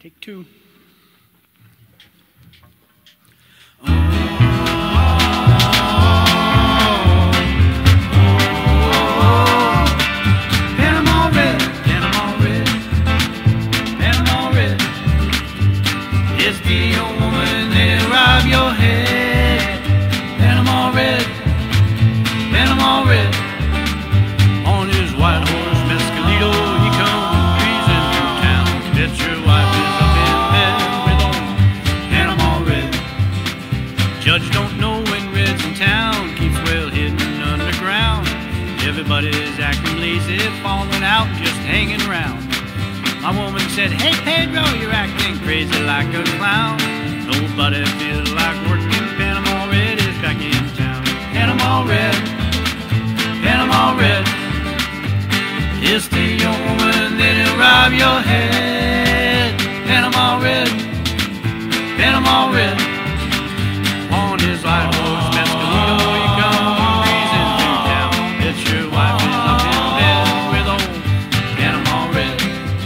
Take two. It's the old woman that rob your head. Panama red, Panama red. On his white horse, Mescalito, he comes breezing through town. Bet your wife is up in bed with old Panama red. Judge don't know when red's in town, keeps well hidden underground. Everybody's acting lazy, falling out, just hanging around. My woman said, hey Pedro, you're acting crazy like a clown. Nobody feels like working. Panama red is back in town. Panama red, Panama red. It's the young woman that'll rob your head. Panama red, Panama red. On his white horse, Mescalito, he comes breezing through town. Bet your wife is up in bed with old Panama red.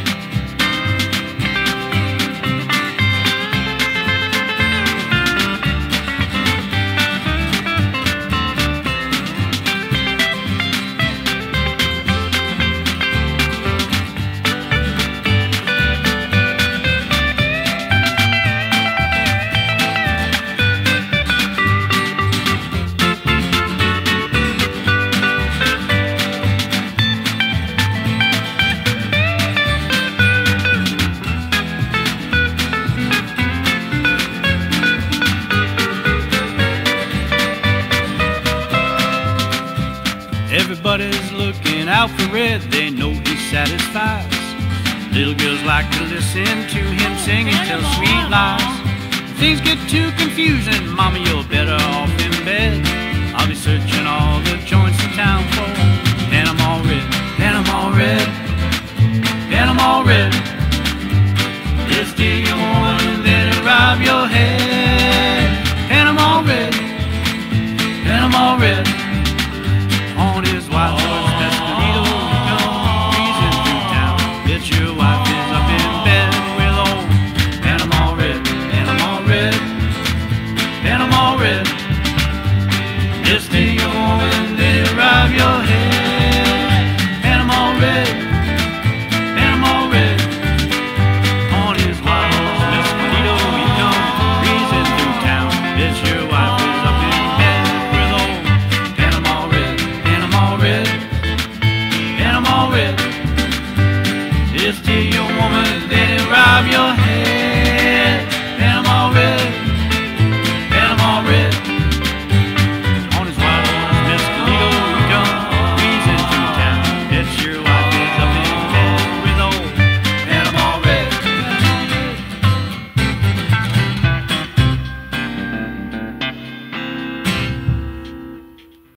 Everybody's looking out for red, they know he satisfies. Little girls like to listen to him sing and tell sweet lies. If things get too confusing, mama, you're better off in bed. I'll be searching all the joints in town for Panama red, Panama red, Panama red.